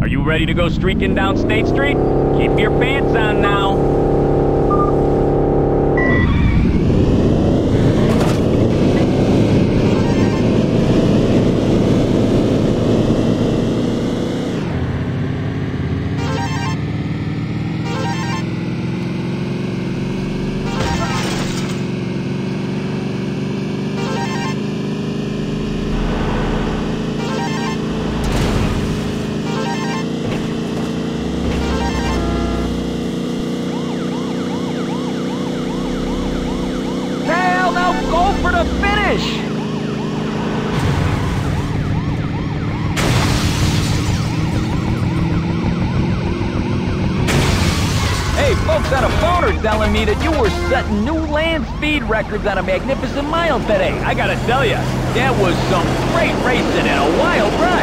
you ready to go streaking down State Street? Keep your pants on now. Go for the finish! Hey, folks on a phone are telling me that you were setting new land speed records on a magnificent mile today. I gotta tell ya, that was some great racing and a wild ride.